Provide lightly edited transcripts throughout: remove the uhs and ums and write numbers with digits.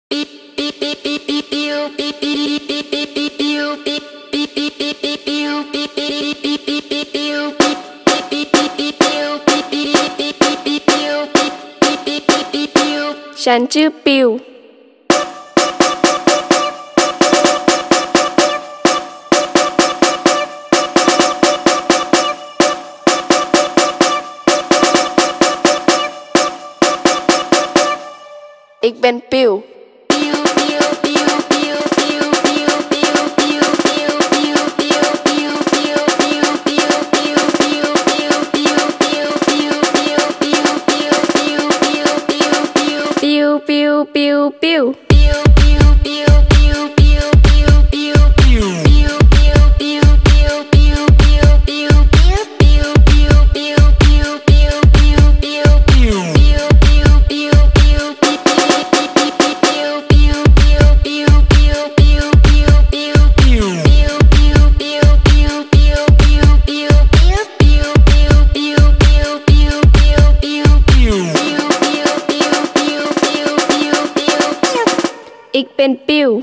ฉันชื่อปิวIk ben Piew. Piew, piew, piew, piew. Ik ben Piew.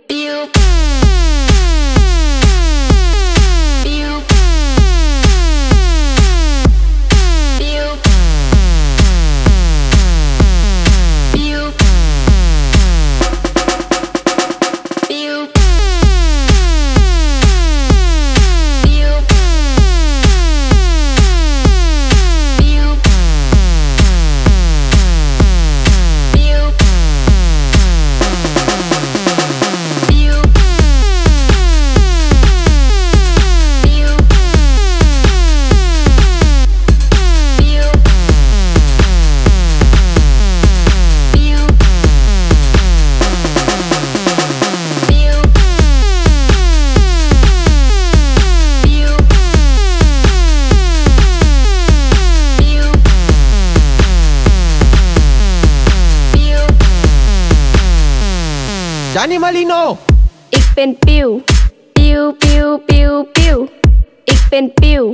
Johnny Malino. Ik ben Piew. Piew, piew, piew, piew. Ik ben Piew.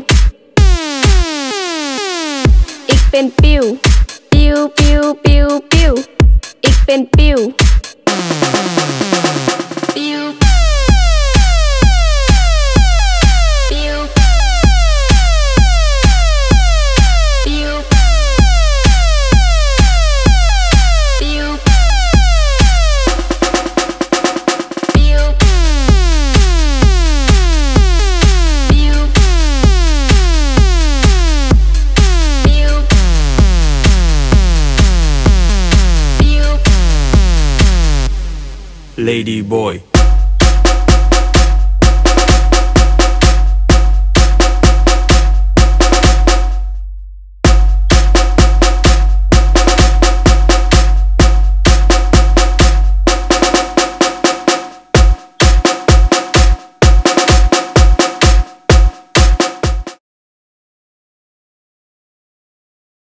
Ik ben Piew. Piew, piew, piew, piew. Ik ben Piew. Piew. Lady boy.